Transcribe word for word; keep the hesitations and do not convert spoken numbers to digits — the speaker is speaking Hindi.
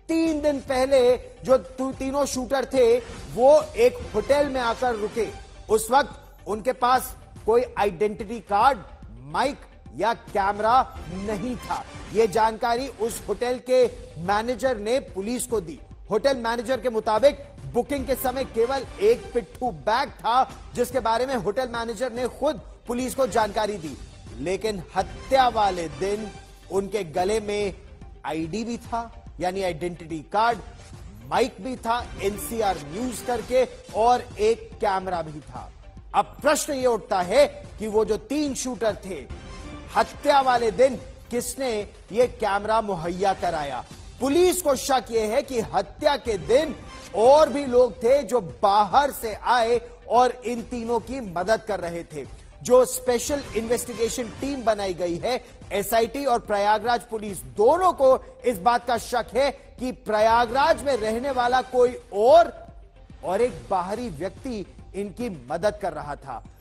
तीन दिन पहले जो तीनों शूटर थे वो एक होटल में आकर रुके। उस वक्त उनके पास कोई आइडेंटिटी कार्ड, माइक या कैमरा नहीं था। यह जानकारी उस होटल के मैनेजर ने पुलिस को दी। होटल मैनेजर के मुताबिक बुकिंग के समय केवल एक पिट्ठू बैग था जिसके बारे में होटल मैनेजर ने खुद पुलिस को जानकारी दी। लेकिन हत्या वाले दिन उनके गले में आईडी भी था, यानी आइडेंटिटी कार्ड, माइक भी था एनसीआर न्यूज करके, और एक कैमरा भी था। अब प्रश्न यह उठता है कि वो जो तीन शूटर थे, हत्या वाले दिन किसने ये कैमरा मुहैया कराया? पुलिस को शक यह है कि हत्या के दिन और भी लोग थे जो बाहर से आए और इन तीनों की मदद कर रहे थे। जो स्पेशल इन्वेस्टिगेशन टीम बनाई गई है, एसआईटी और प्रयागराज पुलिस दोनों को इस बात का शक है कि प्रयागराज में रहने वाला कोई और और एक बाहरी व्यक्ति इनकी मदद कर रहा था।